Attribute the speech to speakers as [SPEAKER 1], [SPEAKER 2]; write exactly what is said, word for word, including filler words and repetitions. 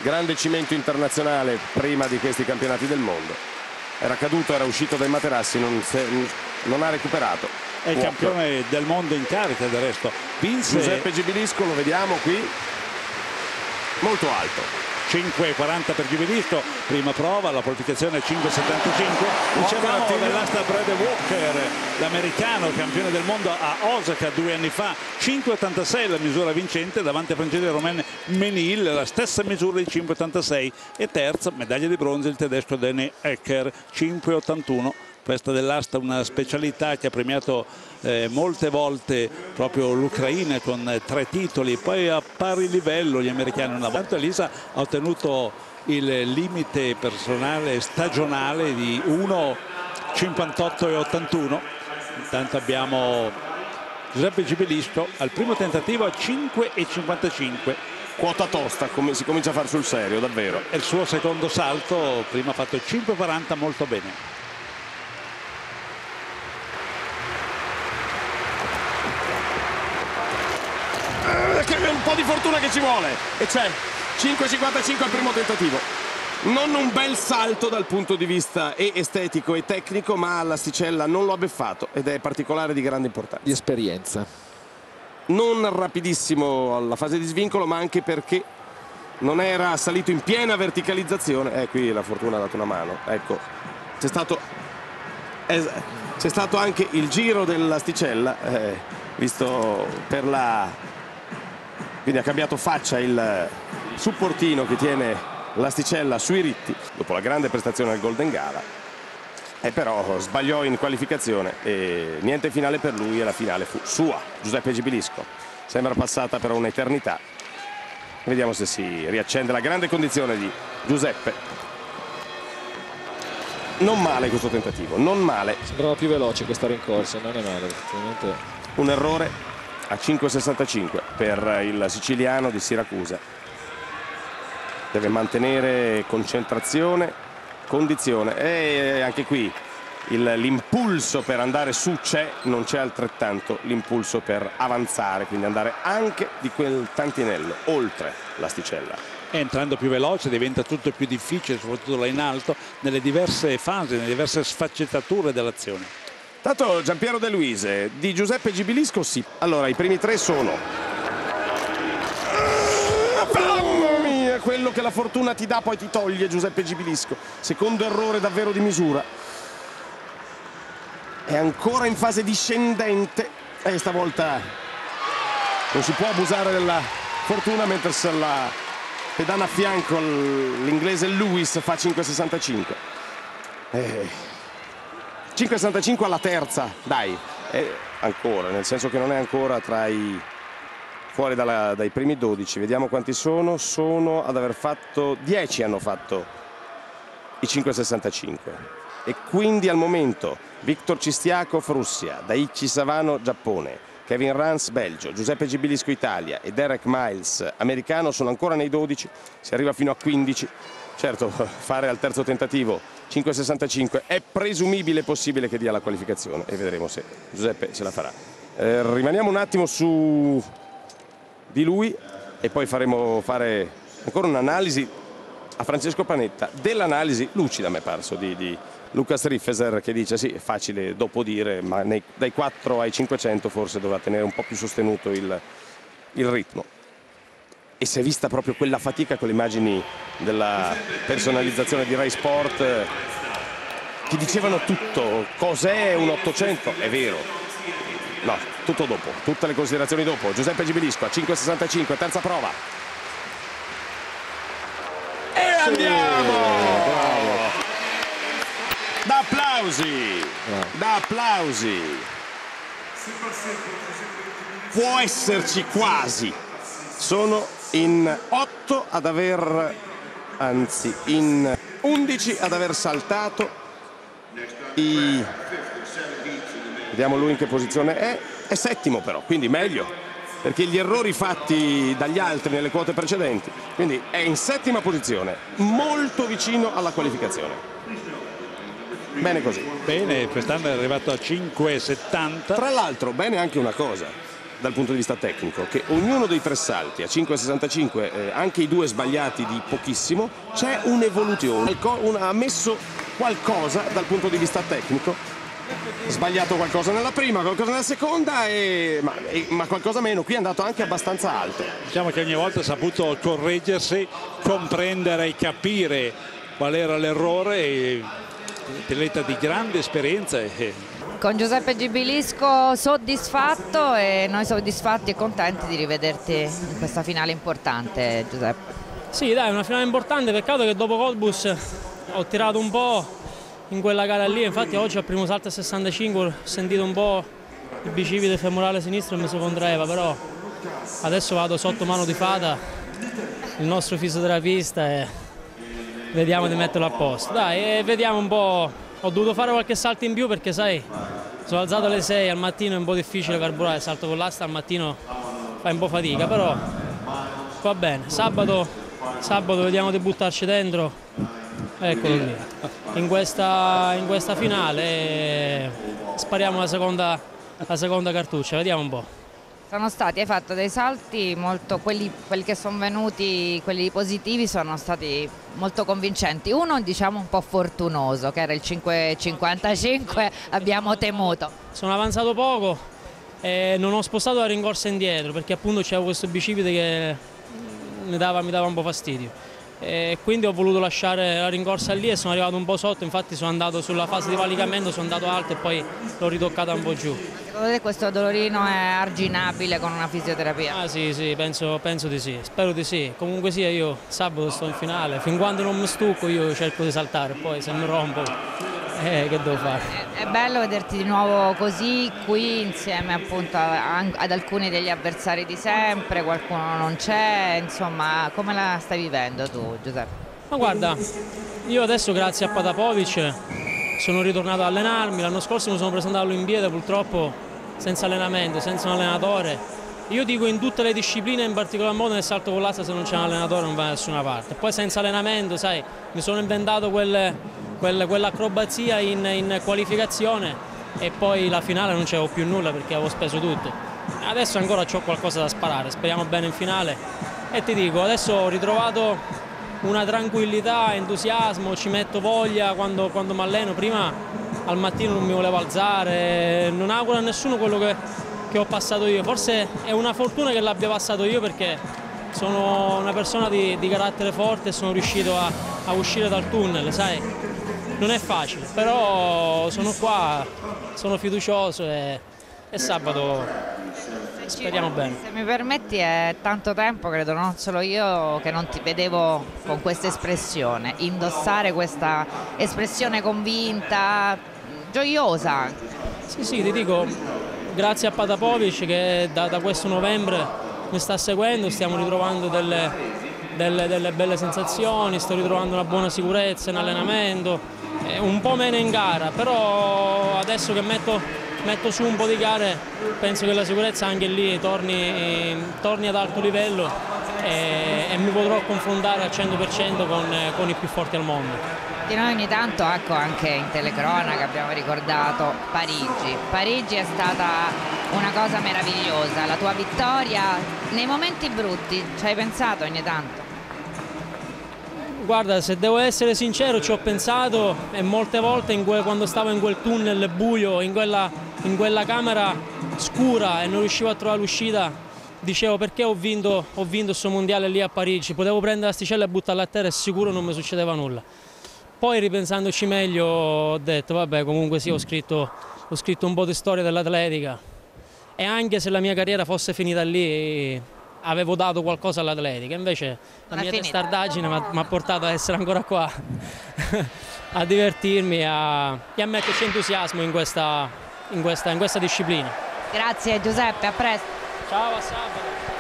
[SPEAKER 1] grande cimento internazionale prima di questi campionati del mondo. Era caduto, era uscito dai materassi, non, se, non ha recuperato.
[SPEAKER 2] È il campione del mondo in carica del resto. Vinse
[SPEAKER 1] Giuseppe Gibilisco, lo vediamo qui, molto alto.
[SPEAKER 2] cinque e quaranta per Gibilisco, prima prova, la qualificazione cinque e settantacinque. Dicevamo dell'asta Brad Walker, l'americano campione del mondo a Osaka due anni fa, cinque e ottantasei la misura vincente davanti al francese Romain Menil, la stessa misura di cinque e ottantasei, e terza medaglia di bronzo il tedesco Danny Ecker, cinque e ottantuno. Questa dell'asta una specialità che ha premiato eh, molte volte proprio l'Ucraina con eh, tre titoli, poi a pari livello gli americani una volta. Elisa ha ottenuto il limite personale stagionale di uno e cinquantotto e ottantuno. Intanto abbiamo Giuseppe Gibilisco al primo tentativo a cinque e cinquantacinque.
[SPEAKER 1] Quota tosta, come si comincia a fare sul serio, davvero.
[SPEAKER 2] È il suo secondo salto, prima ha fatto cinque e quaranta, molto bene.
[SPEAKER 1] Un po' di fortuna che ci vuole, e c'è. Cinque e cinquantacinque al primo tentativo. Non un bel salto dal punto di vista e estetico e tecnico, ma l'asticella non lo ha beffato ed è particolare di grande importanza.
[SPEAKER 3] Di esperienza.
[SPEAKER 1] Non rapidissimo alla fase di svincolo, ma anche perché non era salito in piena verticalizzazione. Eh, qui la fortuna ha dato una mano. Ecco, c'è stato, eh, c'è stato anche il giro dell'asticella, eh, visto per la... Quindi ha cambiato faccia il supportino che tiene l'asticella sui ritti dopo la grande prestazione al Golden Gala, e però sbagliò in qualificazione e niente finale per lui, e la finale fu sua. Giuseppe Gibilisco, sembra passata per un'eternità. Vediamo se si riaccende la grande condizione di Giuseppe. Non male questo tentativo, non male.
[SPEAKER 3] Sembrava più veloce questa rincorsa, non è male effettivamente.
[SPEAKER 1] Un errore a cinque e sessantacinque per il siciliano di Siracusa. Deve mantenere concentrazione, condizione, e anche qui l'impulso per andare su c'è, non c'è altrettanto l'impulso per avanzare, quindi andare anche di quel tantinello oltre l'asticella.
[SPEAKER 2] Entrando più veloce diventa tutto più difficile, soprattutto là in alto, nelle diverse fasi, nelle diverse sfaccettature dell'azione.
[SPEAKER 1] Tanto Giampiero De Luise, di Giuseppe Gibilisco sì. Allora, i primi tre sono... Mamma mia, quello che la fortuna ti dà poi ti toglie, Giuseppe Gibilisco. Secondo errore davvero di misura. È ancora in fase discendente e stavolta non si può abusare della fortuna, mentre la pedana a fianco l'inglese Lewis fa cinque e sessantacinque. Eh... cinque e sessantacinque alla terza, dai, è ancora, nel senso che non è ancora tra i fuori dalla, dai primi dodici. Vediamo quanti sono, sono ad aver fatto dieci, hanno fatto i cinque e sessantacinque, e quindi al momento Viktor Cistiakov Russia, Daichi Savano Giappone, Kevin Rans Belgio, Giuseppe Gibilisco Italia e Derek Miles americano sono ancora nei dodici, si arriva fino a quindici. Certo, fare al terzo tentativo cinque e sessantacinque è presumibile possibile che dia la qualificazione, e vedremo se Giuseppe ce la farà. Eh, rimaniamo un attimo su di lui e poi faremo fare ancora un'analisi a Francesco Panetta dell'analisi lucida, mi è parso, di, di Lucas Riffeser, che dice sì, è facile dopo dire, ma nei, dai quattro ai cinquecento forse doveva tenere un po' più sostenuto il, il ritmo. E si è vista proprio quella fatica con le immagini della personalizzazione di Rai Sport, eh, che dicevano tutto. Cos'è un ottocento? È vero. No, tutto dopo, tutte le considerazioni dopo. Giuseppe Gibilisco a cinque e sessantacinque, terza prova. E andiamo!
[SPEAKER 3] Bravo.
[SPEAKER 1] Da applausi!
[SPEAKER 3] Bravo.
[SPEAKER 1] Da applausi! Può esserci quasi. Sono in otto ad aver, anzi in undici ad aver saltato i... Vediamo lui in che posizione è. È settimo però, quindi meglio, perché gli errori fatti dagli altri nelle quote precedenti, quindi è in settima posizione, molto vicino alla qualificazione. Bene così.
[SPEAKER 2] Bene, quest'anno è arrivato a cinque e settanta.
[SPEAKER 1] Tra l'altro bene anche una cosa, dal punto di vista tecnico, che ognuno dei tre salti a cinque virgola sessantacinque, eh, anche i due sbagliati di pochissimo, c'è un'evoluzione, ha messo qualcosa dal punto di vista tecnico, sbagliato qualcosa nella prima, qualcosa nella seconda, e, ma, e, ma qualcosa meno, qui è andato anche abbastanza alto.
[SPEAKER 2] Diciamo che ogni volta ha saputo correggersi, comprendere e capire qual era l'errore, e atleta di grande esperienza. E...
[SPEAKER 4] Con Giuseppe Gibilisco soddisfatto, e noi soddisfatti e contenti di rivederti in questa finale importante, Giuseppe.
[SPEAKER 5] Sì, dai, è una finale importante, peccato che dopo Cottbus ho tirato un po' in quella gara lì, infatti oggi al primo salto a sessantacinque ho sentito un po' il bicipite femorale sinistro e mi si contraeva, però adesso vado sotto mano di Fata, il nostro fisioterapista, e vediamo di metterlo a posto. Dai, e vediamo un po', ho dovuto fare qualche salto in più perché sai, sono alzato alle sei, al mattino è un po' difficile carburare, salto con l'asta al mattino fai un po' fatica, però va bene, sabato, sabato vediamo di buttarci dentro, eccolo lì, in questa, in questa finale spariamo la seconda, la seconda cartuccia, vediamo un po'.
[SPEAKER 4] Sono stati, hai fatto dei salti molto, quelli, quelli che sono venuti, quelli positivi sono stati molto convincenti. Uno diciamo un po' fortunoso, che era il cinque virgola cinquantacinque, abbiamo temuto.
[SPEAKER 5] Sono avanzato poco e non ho spostato la rincorsa indietro perché appunto c'avevo questo bicipite che mi dava, mi dava un po' fastidio. E quindi ho voluto lasciare la rincorsa lì e sono arrivato un po' sotto, infatti sono andato sulla fase di valicamento, sono andato alto e poi l'ho ritoccata un po' giù.
[SPEAKER 4] Secondo te questo dolorino è arginabile con una fisioterapia?
[SPEAKER 5] Ah sì, sì, penso, penso di sì, spero di sì. Comunque sia, io sabato sto in finale, fin quando non mi stucco io cerco di saltare, poi se mi rompo, eh, che devo fare?
[SPEAKER 4] È, è bello vederti di nuovo così qui insieme appunto a, ad alcuni degli avversari di sempre, qualcuno non c'è, insomma, come la stai vivendo tu, Giuseppe?
[SPEAKER 5] Ma guarda, io adesso grazie a Patapovic sono ritornato ad allenarmi, l'anno scorso mi sono presentato all'Olimpiade purtroppo senza allenamento, senza un allenatore. Io dico in tutte le discipline, in particolar modo nel salto con l'asta, se non c'è un allenatore non va da nessuna parte. Poi senza allenamento, sai, mi sono inventato quelle, quelle, quell'acrobazia in, in qualificazione e poi la finale non c'avevo più nulla perché avevo speso tutto. Adesso ancora ho qualcosa da sparare, speriamo bene in finale. E ti dico, adesso ho ritrovato una tranquillità, entusiasmo, ci metto voglia quando, quando mi alleno. Prima al mattino non mi volevo alzare, non auguro a nessuno quello che, che ho passato io. Forse è una fortuna che l'abbia passato io perché sono una persona di, di carattere forte e sono riuscito a, a uscire dal tunnel, sai? Non è facile, però sono qua, sono fiducioso e, e sabato speriamo bene.
[SPEAKER 4] Se mi permetti, è tanto tempo, credo, non solo io, che non ti vedevo con questa espressione, indossare questa espressione convinta, gioiosa.
[SPEAKER 5] Sì, sì, ti dico, grazie a Patapovic che da, da questo novembre mi sta seguendo, stiamo ritrovando delle, delle, delle belle sensazioni, sto ritrovando una buona sicurezza in allenamento, eh, un po' meno in gara, però adesso che metto metto su un po' di gare penso che la sicurezza anche lì torni, torni ad alto livello e, e mi potrò confrontare al cento per cento con, con i più forti al mondo.
[SPEAKER 4] Di noi ogni tanto, ecco, anche in telecronaca abbiamo ricordato Parigi. Parigi è stata una cosa meravigliosa, la tua vittoria. Nei momenti brutti ci hai pensato ogni tanto?
[SPEAKER 5] Guarda, se devo essere sincero ci ho pensato e molte volte in que, quando stavo in quel tunnel buio, in quella, in quella camera scura e non riuscivo a trovare l'uscita, dicevo perché ho vinto ho vinto questo mondiale lì a Parigi, potevo prendere l'asticella e buttarla a terra e sicuro non mi succedeva nulla. Poi ripensandoci meglio ho detto vabbè, comunque sì, ho scritto, ho scritto un po' di storia dell'atletica e anche se la mia carriera fosse finita lì avevo dato qualcosa all'atletica, invece la mia testardaggine mi ha portato a essere ancora qua, a divertirmi a, e a metterci entusiasmo in questa, in, questa, in questa disciplina.
[SPEAKER 4] Grazie Giuseppe, a presto.
[SPEAKER 5] Ciao, a sabato.